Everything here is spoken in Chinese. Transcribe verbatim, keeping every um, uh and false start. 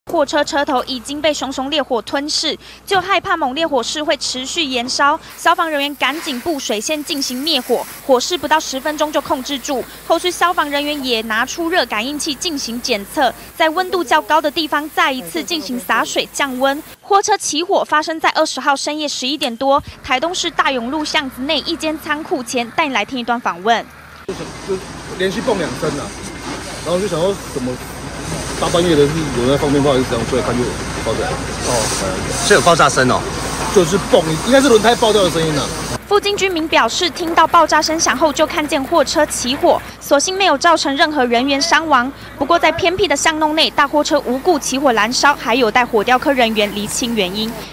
货车车头已经被熊熊烈火吞噬，就害怕猛烈火势会持续延烧，消防人员赶紧布水线进行灭火，火势不到十分钟就控制住。后续消防人员也拿出热感应器进行检测，在温度较高的地方再一次进行洒水降温。货车起火发生在二十号深夜十一点多，台东市大勇路巷子内一间仓库前，带你来听一段访问。 就就连续蹦两声啊，然后就想说怎么？ 大半夜的是有人在放鞭炮还是怎样？出来看就爆炸。 哦，是有爆炸声哦， 就是蹦，应该是轮胎爆掉的声音啊。 附近居民表示，听到爆炸声响后就看见货车起火，所幸没有造成任何人员伤亡。不过在偏僻的巷弄内，大货车无故起火燃烧，还有待火调科人员厘清原因。